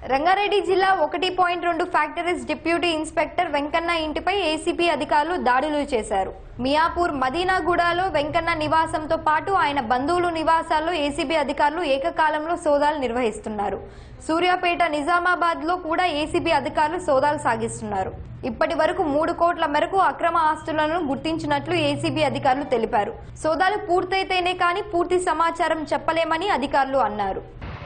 రంగారెడ్డి జిల్లా 1.2 factories deputy inspector Venkanna ఇంటిపై ACP అధికారులు దాడులు చేశారు. మియాపూర్ మదీనాగూడలో వెంకన్న నివాసంతో పాటు ఆయన బంధువుల నివాసాల్లో ఏసీబీ అధికారులు ఏకకాలంలో సోదాలు నిర్వహిస్తున్నారు. సూర్యాపేట, నిజామాబాద్ లో కూడా ఏసీబీ అధికారులు సోదాలు సాగిస్తున్నారు. ఇప్పటి వరకు 3 కోట్ల మేరకు అక్రమ ఆస్తులను గుర్తించినట్లు ఏసీబీ అధికారులు తెలిపారు. సోదాలు పూర్తయితేనే కానీ పూర్తి సమాచారం చెప్పలేమని అధికారులు అన్నారు.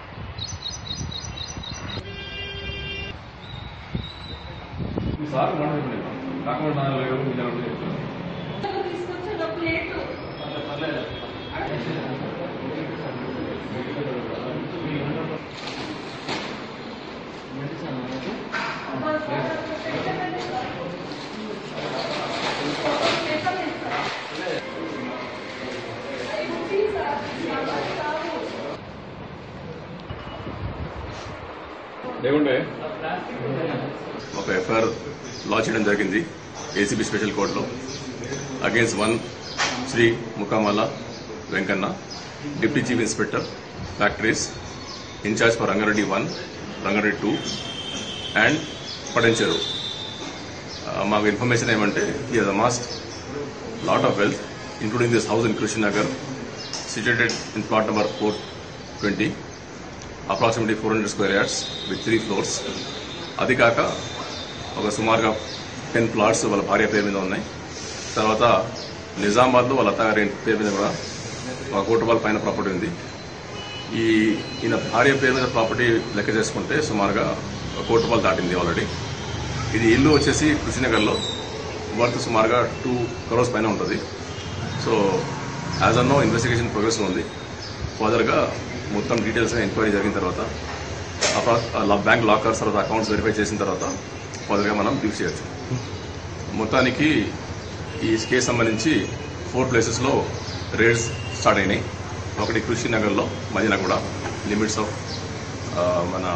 ఒక ఎఫ్ఐఆర్ లా చేయడం జరిగింది ఏసీబీ స్పెషల్ కోర్టులో against 1 Shri Mukamala Venkanna, deputy chief inspector factories, incharge for Rangareddy 1, Rangareddy 2 and Patancheru. మాకు ఇన్ఫర్మేషన్ ఏమంటే he has amassed lot of wealth including this house in Krishnanagar situated in plot number 420, approximately 400 square yards with 3 floors. అది కాక ఒక సుమారుగా 10 ప్లాట్స్ వాళ్ళ భార్య పేరు మీద ఉన్నాయి. తర్వాత నిజామాబాద్లో వాళ్ళ అత్తగారి పేరు మీద కూడా 1 కోటి రూపాయల పైన ప్రాపర్టీ ఉంది. ఈయన భార్య పేరు మీద ప్రాపర్టీ లెక్క చేసుకుంటే సుమారుగా 1 కోటి రూపాయలు దాటింది ఆల్రెడీ. ఇది ఇల్లు వచ్చేసి కృష్ణనగర్లో వర్త్ సుమారుగా 2 crores పైన ఉంటుంది. సో యాజ్ అన్నో ఇన్వెస్టిగేషన్ ప్రోగ్రెస్ ఉంది. ఫర్దర్గా మొత్తం డీటెయిల్స్ ఎంక్వైరీ జరిగిన తర్వాత బ్యాంక్ లాకర్స్ తర్వాత అకౌంట్స్ వెరిఫై చేసిన తర్వాత ఫర్దర్గా మనం బ్రీఫ్ చేయొచ్చు. మొత్తానికి ఈ కేసు సంబంధించి 4 ప్లేసెస్లో రేడ్స్ స్టార్ట్ అయినాయి. ఒకటి కృష్ణనగర్లో మదీనాగూడ లిమిట్స్ ఆఫ్ మన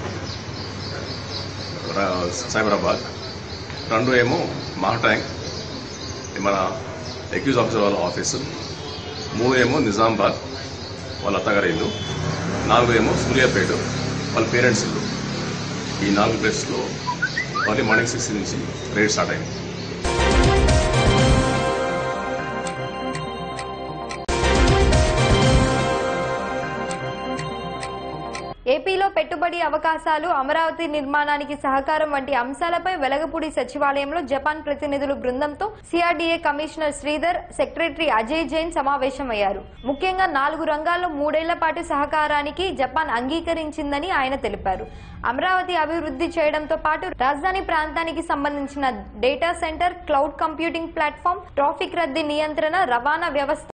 సైబరాబాద్, 2 ఏమో మహాట్యాంక్ మన ఎక్యూజ్ ఆఫీసర్ వాళ్ళ ఆఫీసు, 3 ఏమో నిజామాబాద్ వాళ్ళ అత్తగారి ఇల్లు, 4 ఏమో సూర్యాపేట వాళ్ళ పేరెంట్స్ ఇల్లు. ఈ 4 ప్లేసెస్లో మళ్ళీ మార్నింగ్ 6 నుంచి రైడ్ స్టార్ట్ అయింది. ఏపీలో పెట్టుబడి అవకాశాలు, అమరావతి నిర్మాణానికి సహకారం వంటి అంశాలపై వెలగపూడి సచివాలయంలో జపాన్ ప్రతినిధుల బృందంతో CRDA commissioner Sridhar, secretary Ajay Jain సమావేశమయ్యారు. ముఖ్యంగా 4 రంగాల్లో 3 ఏళ్ల పాటు సహకారానికి జపాన్ అంగీకరించిందని ఆయన తెలిపారు. అమరావతి అభివృద్ధి చేయడంతో పాటు రాజధాని ప్రాంతానికి సంబంధించిన data centre, cloud computing platform, traffic రద్దీ నియంత్రణ, రవాణా వ్యవస్థ